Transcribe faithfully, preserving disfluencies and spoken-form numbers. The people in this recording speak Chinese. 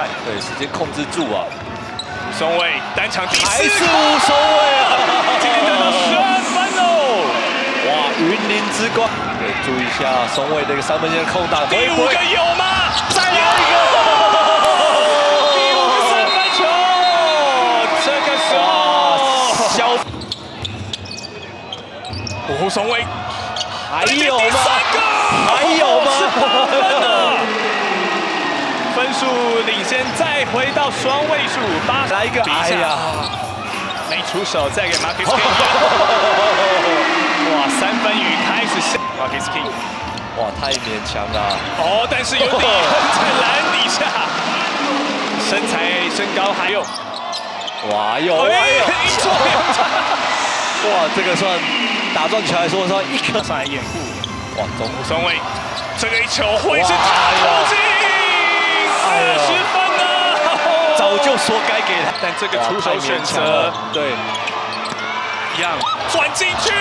对，时间控制住啊。 松卫单场第还是四无所谓啊， 今天得到十二分哦！ 哇，云林之光，对，注意一下松卫这个三分线的空档， 第五个有吗？ 再来一个， 第五个三分球，这个时候小， 哦，松卫还有吗？ 还有吗？ 十八分了，分数领先，再回到双位数，八来一个，哎呀， 没出手，再给 Marcus King。哇，三分雨开始下 ，Marcus King。 哇，太勉强了。 哦，但是有底在篮底下，身材、身高还有， 哇，有， 哎，一错两差。 哇，这个算打撞球来说算一颗上来掩护。 哇，中松卫，这个一球会是他投进，二十分了。 早就说该给他， 但这个出手选择， 对， 一样转进去。